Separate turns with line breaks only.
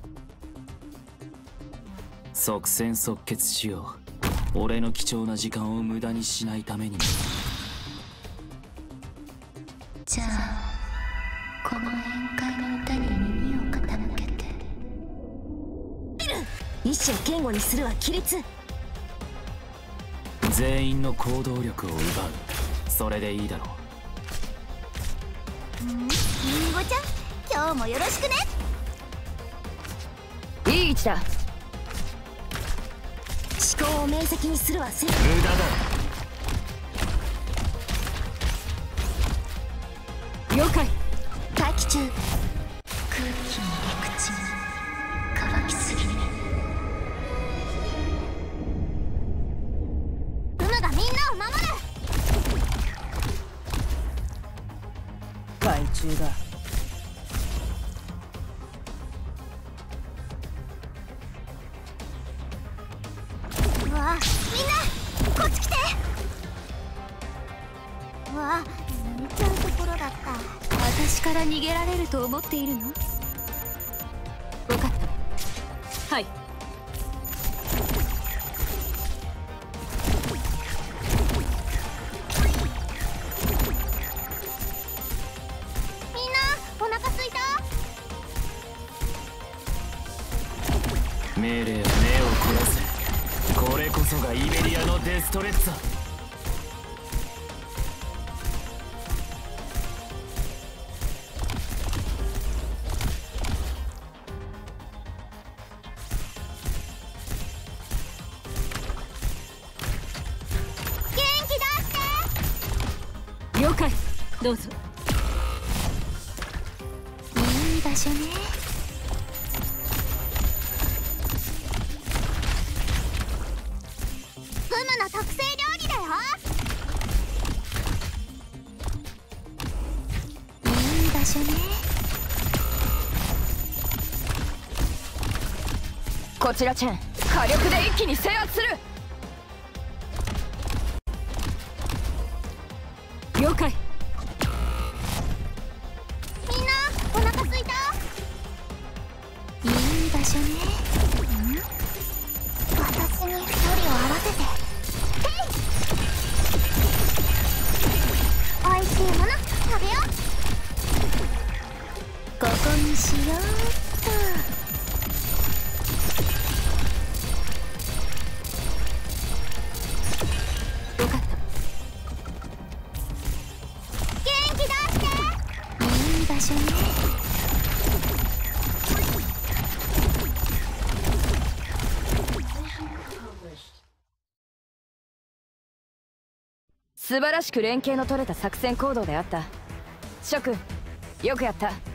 即戦即決しよう。俺の貴重な時間を無駄にしないためにも。
じゃあこの宴会の歌に耳を傾けて。
意志を堅固にするは規律。
全員の行動力を奪う。それでいいだろう。
りんごちゃん、今日もよろしくね。いい位置だ。思考を明晰にするはせん。
無駄だ。
了解。
待機中。空気の陸地に乾きすぎね。
ウムがみんなを守る。害虫だ。うわあ、みんなこっち来て。うわあ、寝ちゃうところだった。私から逃げられると思っているの？分かった。はい。みんなお腹すいた？
命令は目を凝らせ。これこそがイベリアのデストレッツァ。
了解。どうぞ。
いい場所ね。
フムの特製料理だよ。
いい場所ね。
こちらチェン、火力で一気に制圧する。了解。みんなお腹すいた？
いい場所ね。
私に距離を合わせて。おいしいもの食べよう。
ここにしようっと。素晴らしく連携の取れた作戦行動であった。諸君、よくやった。